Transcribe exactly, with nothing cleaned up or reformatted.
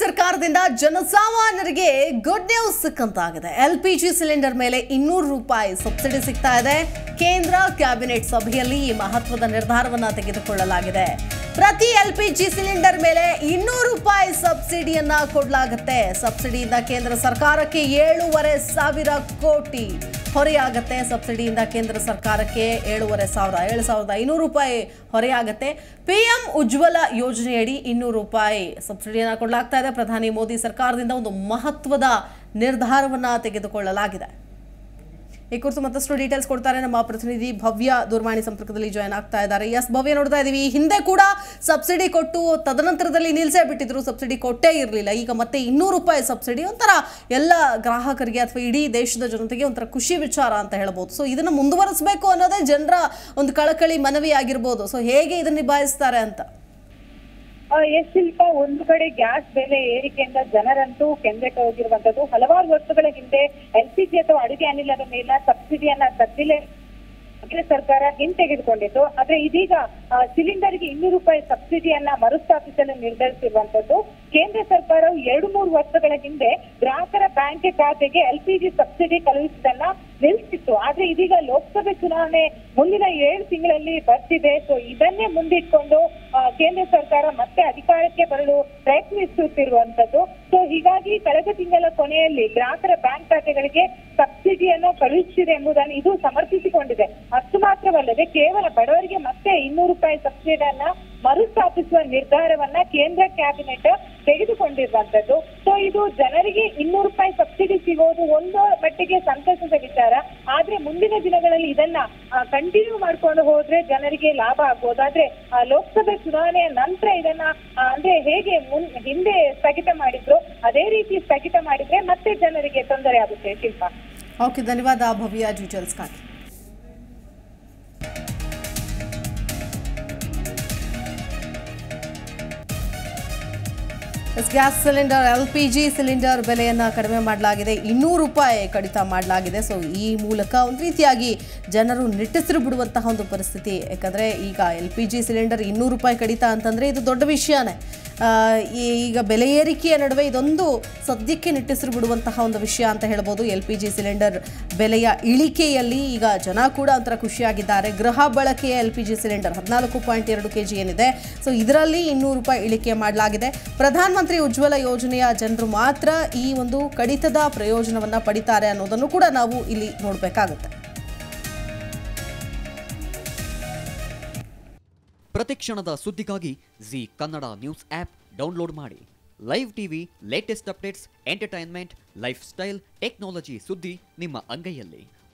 ಸರ್ಕಾರದಿಂದ ಜನಸಾಮಾನ್ಯರಿಗೆ good news ಸಿಕ್ಕಂತಾಗಿದೆ. ಎಲ್ಪಿಜಿ ಸಿಲಿಂಡರ್ ಮೇಲೆ ಇನ್ನೂರು ರೂಪಾಯಿ ಸಬ್ಸಿಡಿ ಸಿಗ್ತಾ ಇದೆ. ಕೇಂದ್ರ ಕ್ಯಾಬಿನೆಟ್ ಸಭೆಯಲ್ಲಿ ಈ ಮಹತ್ವದ ನಿರ್ಧಾರವನ್ನು ತೆಗೆದುಕೊಳ್ಳಲಾಗಿದೆ. ಪ್ರತಿ ಎಲ್ಪಿಜಿ ಸಿಲಿಂಡರ್ ಮೇಲೆ ಇನ್ನೂರು ರೂಪಾಯಿ ಸಬ್ಸಿಡಿಯನ್ನ ಕೊಡಲಾಗುತ್ತೆ. ಸಬ್ಸಿಡಿಯಿಂದ ಕೇಂದ್ರ ಸರ್ಕಾರಕ್ಕೆ ಏಳೂವರೆ ಸಾವಿರ ಕೋಟಿ ಹೊರೆಯಾಗುತ್ತೆ. ಸಬ್ಸಿಡಿಯಿಂದ ಕೇಂದ್ರ ಸರ್ಕಾರಕ್ಕೆ ಏಳೂವರೆ ಸಾವಿರ ಏಳು ಸಾವಿರದ ಐನೂರು ರೂಪಾಯಿ ಹೊರೆಯಾಗುತ್ತೆ. ಪಿಎಂ ಉಜ್ವಲ ಯೋಜನೆಯಡಿ ಇನ್ನೂರು ರೂಪಾಯಿ ಸಬ್ಸಿಡಿಯನ್ನು ಕೊಡಲಾಗ್ತಾ ಇದೆ. ಪ್ರಧಾನಿ ಮೋದಿ ಸರ್ಕಾರದಿಂದ ಒಂದು ಮಹತ್ವದ ನಿರ್ಧಾರವನ್ನು ತೆಗೆದುಕೊಳ್ಳಲಾಗಿದೆ. ಈ ಕುರಿತು ಮತ್ತಷ್ಟು ಡೀಟೇಲ್ಸ್ ಕೊಡ್ತಾರೆ ನಮ್ಮ ಪ್ರತಿನಿಧಿ ಭವ್ಯ ದೂರವಾಣಿ ಸಂಪರ್ಕದಲ್ಲಿ ಜಾಯ್ನ್ ಆಗ್ತಾ ಇದ್ದಾರೆ. ಎಸ್ ಭವ್ಯ, ನೋಡ್ತಾ ಇದೀವಿ ಹಿಂದೆ ಕೂಡ ಸಬ್ಸಿಡಿ ಕೊಟ್ಟು ತದನಂತರದಲ್ಲಿ ನಿಲ್ಸೇ ಬಿಟ್ಟಿದ್ರು, ಸಬ್ಸಿಡಿ ಕೊಟ್ಟೇ ಇರಲಿಲ್ಲ. ಈಗ ಮತ್ತೆ ಇನ್ನೂರು ರೂಪಾಯಿ ಸಬ್ಸಿಡಿ ಒಂಥರ ಎಲ್ಲ ಗ್ರಾಹಕರಿಗೆ ಅಥವಾ ಇಡೀ ದೇಶದ ಜನತೆಗೆ ಒಂಥರ ಖುಷಿ ವಿಚಾರ ಅಂತ ಹೇಳ್ಬೋದು. ಸೊ ಇದನ್ನು ಮುಂದುವರಿಸಬೇಕು ಅನ್ನೋದೇ ಜನರ ಒಂದು ಕಳಕಳಿ ಮನವಿ ಆಗಿರ್ಬೋದು. ಸೊ ಹೇಗೆ ಇದನ್ನ ನಿಭಾಯಿಸ್ತಾರೆ ಅಂತ? ಎಸ್ ಶಿಲ್ಪ, ಒಂದು ಕಡೆ ಗ್ಯಾಸ್ ಬೆಲೆ ಏರಿಕೆಯಿಂದ ಜನರಂತೂ ಕೆಂದಕ್ಕೆ ಹೋಗಿರುವಂತದ್ದು. ಹಲವಾರು ವರ್ಷಗಳ ಹಿಂದೆ ಎಲ್ಪಿಜಿ ಅಥವಾ ಅಡುಗೆ ಅನಿಲದ ಮೇಲೆ ಸಬ್ಸಿಡಿಯನ್ನ ತಪ್ಪಿಲೆ ಸರ್ಕಾರ ಹಿಂತೆಗೆದುಕೊಂಡಿತ್ತು. ಆದ್ರೆ ಇದೀಗ ಸಿಲಿಂಡರ್ಗೆ ಇನ್ನೂರು ರೂಪಾಯಿ ಸಬ್ಸಿಡಿಯನ್ನ ಮರುಸ್ಥಾಪಿಸಲು ನಿರ್ಧರಿಸಿರುವಂತದ್ದು. ಕೇಂದ್ರ ಸರ್ಕಾರವು ಎರಡು ಮೂರು ವರ್ಷಗಳ ಹಿಂದೆ ಗ್ರಾಹಕರ ಬ್ಯಾಂಕ್ ಖಾತೆಗೆ ಎಲ್ಪಿಜಿ ಸಬ್ಸಿಡಿ ಕಳುಹಿಸಿದ್ದನ್ನ ನಿಲ್ಲಿಸಿತ್ತು. ಆದ್ರೆ ಇದೀಗ ಲೋಕಸಭೆ ಚುನಾವಣೆ ಮುಂದಿನ ಏಳು ತಿಂಗಳಲ್ಲಿ ಬರ್ತಿದೆ. ಸೊ ಇದನ್ನೇ ಮುಂದಿಟ್ಕೊಂಡು ಕೇಂದ್ರ ಸರ್ಕಾರ ಮತ್ತೆ ಅಧಿಕಾರಕ್ಕೆ ಬರಲು ಪ್ರಯತ್ನಿಸುತ್ತಿರುವಂತದ್ದು. ಸೊ ಹೀಗಾಗಿ ಕಳೆದ ತಿಂಗಳ ಕೊನೆಯಲ್ಲಿ ಗ್ರಾಹಕರ ಬ್ಯಾಂಕ್ ಖಾತೆಗಳಿಗೆ ಸಬ್ಸಿಡಿಯನ್ನು ಕಳುಹಿಸಿದೆ ಎಂಬುದನ್ನು ಇದು ಸಮರ್ಥಿಸಿಕೊಂಡಿದೆ. ಅಷ್ಟು ಮಾತ್ರವಲ್ಲದೆ ಕೇವಲ ಬಡವರಿಗೆ ಮತ್ತೆ ಇನ್ನೂರು ರೂಪಾಯಿ ಸಬ್ಸಿಡಿಯನ್ನ ಮರುಸ್ಥಾಪಿಸುವ ನಿರ್ಧಾರವನ್ನ ಕೇಂದ್ರ ಕ್ಯಾಬಿನೆಟ್ ತೆಗೆದುಕೊಂಡಿರುವಂತದ್ದು. ಸೊ ಇದು ಜನರಿಗೆ ಇನ್ನೂರು ರೂಪಾಯಿ ಸಬ್ಸಿಡಿ ಸಿಗೋದು ಒಂದು ಮಟ್ಟಿಗೆ ಸಂತಸದ ವಿಚಾರ. ಆದ್ರೆ ಮುಂದಿನ ದಿನಗಳಲ್ಲಿ ಇದನ್ನ ಕಂಟಿನ್ಯೂ ಮಾಡ್ಕೊಂಡು ಹೋದ್ರೆ ಜನರಿಗೆ ಲಾಭ ಆಗ್ಬೋದು. ಆದ್ರೆ ಲೋಕಸಭೆ ಚುನಾವಣೆಯ ನಂತರ ಇದನ್ನ ಅಂದ್ರೆ ಹೇಗೆ ಮುನ್ ಹಿಂದೆ ಸ್ಥಗಿತ ಮಾಡಿದ್ರು ಅದೇ ರೀತಿ ಸ್ಥಗಿತ ಮಾಡಿದ್ರೆ ಮತ್ತೆ ಜನರಿಗೆ ತೊಂದರೆ ಆಗುತ್ತೆ. ಶಿಲ್ಪ, ಓಕೆ, ಧನ್ಯವಾದ ಭವ್ಯ ಡೀಟೇಲ್ಸ್ಗಾಗಿ. ಗ್ಯಾಸ್ ಸಿಲಿಂಡರ್ ಎಲ್ಪಿಜಿ ಸಿಲಿಂಡರ್ ಬೆಲೆಯನ್ನು ಕಡಿಮೆ ಮಾಡಲಾಗಿದೆ. ಇನ್ನೂರು ರೂಪಾಯಿ ಕಡಿತ ಮಾಡಲಾಗಿದೆ. ಸೊ ಈ ಮೂಲಕ ಒಂದು ರೀತಿಯಾಗಿ ಜನರು ನಿಟ್ಟುಸಿರು ಬಿಡುವಂತಹ ಒಂದು ಪರಿಸ್ಥಿತಿ. ಯಾಕಂದರೆ ಈಗ ಎಲ್ ಪಿ ಜಿ ಸಿಲಿಂಡರ್ ಇನ್ನೂರು ರೂಪಾಯಿ ಕಡಿತ ಅಂತಂದರೆ ಇದು ದೊಡ್ಡ ವಿಷಯನೇ. ಈಗ ಬೆಲೆ ಏರಿಕೆಯ ನಡುವೆ ಇದೊಂದು ಸದ್ಯಕ್ಕೆ ನಿಟ್ಟುಸಿರು ಬಿಡುವಂತಹ ಒಂದು ವಿಷಯ ಅಂತ ಹೇಳ್ಬೋದು. ಎಲ್ ಪಿ ಜಿ ಸಿಲಿಂಡರ್ ಬೆಲೆಯ ಇಳಿಕೆಯಲ್ಲಿ ಈಗ ಜನ ಕೂಡ ಒಂಥರ ಖುಷಿಯಾಗಿದ್ದಾರೆ. ಗೃಹ ಬಳಕೆಯ ಎಲ್ ಪಿ ಜಿ ಸಿಲಿಂಡರ್ ಹದಿನಾಲ್ಕು ಪಾಯಿಂಟ್ ಎರಡು ಕೆ ಜಿ ಏನಿದೆ, ಸೊ ಇದರಲ್ಲಿ ಇನ್ನೂರು ರೂಪಾಯಿ ಇಳಿಕೆ ಮಾಡಲಾಗಿದೆ. ಪ್ರಧಾನಮಂತ್ರಿ ಉಜ್ವಲ ಯೋಜನೆಯ ಜನರು ಮಾತ್ರ ಈ ಒಂದು ಕಡಿತದ ಪ್ರಯೋಜನವನ್ನು ಪಡಿತಾರೆ ಅನ್ನೋದನ್ನು ಕೂಡ ನಾವು ಇಲ್ಲಿ ನೋಡಬೇಕಾಗುತ್ತೆ. ಪ್ರತಿಕ್ಷಣದ ಸುದ್ದಿಗಾಗಿ Zee Kannada news app download ಮಾಡಿ. Live TV, latest updates, entertainment, lifestyle, technology ಸುದ್ದಿ ನಿಮ್ಮ ಅಂಗೈಯಲ್ಲಿ.